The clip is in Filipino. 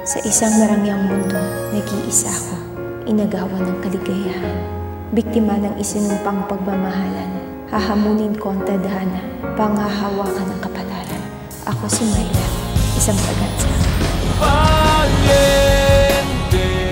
Sa isang marangyang mundo, nag-iisa ako, inagawan ng kaligayahan. Biktima ng isinumpang pagmamahalan, hahamunin ko ang tadhana, panghahawakan ng kapalaran. Ako si Myla, isang tagansa. Valiente.